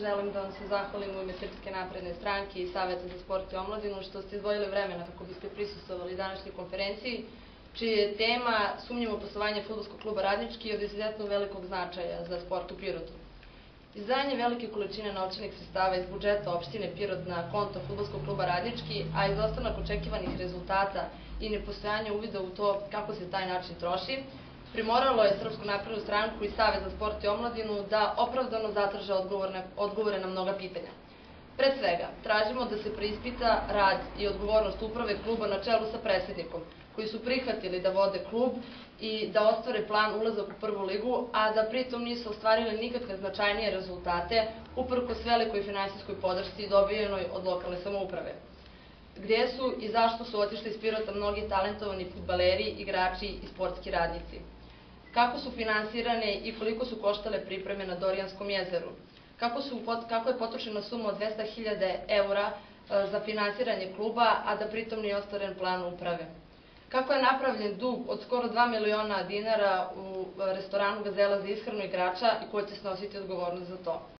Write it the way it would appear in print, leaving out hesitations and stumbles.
želim da vam se zahvalim u ime Srpske napredne stranke i Saveta za sport i omladinu što ste izdvojili vremena kako biste prisustvovali današnjoj konferenciji, čija je tema sumnjivo poslovanje Fudbalskog kluba Radnički od izuzetno velikog značaja za sport u Pirotu. Izdvajanje velike količine novčanih sredstava iz budžeta opštine Pirot na konto Fudbalskog kluba Radnički, a izostanak očekivanih rezultata i nepostojanje uvida u to kako se taj način troši, primoralo je Srpsku naprednu stranku i Savet za sport i omladinu da opravdano zatraže odgovore na mnoga pitanja. Pred svega, tražimo da se preispita rad i odgovornost uprave kluba na čelu sa predsjednikom, koji su prihvatili da vode klub i da ostvare plan ulazak u prvu ligu, a da pritom nisu ostvarili nikakve značajnije rezultate uprkos velikoj finansijskoj podršci dobijenoj od lokalne samouprave. Gde su i zašto su otišli iz Pirota mnogi talentovani fudbaleri, igrači i sportski radnici? Kako su finansirane i koliko su koštale pripreme na Dorijanskom jezeru? Kako je potrošena suma od 200.000 € za finansiranje kluba, a da pritom nije ostvaren plan uprave? Kako je napravljen dug od skoro 2 miliona dinara u restoranu Gazela za ishranu igrača i ko će snositi odgovornost za to?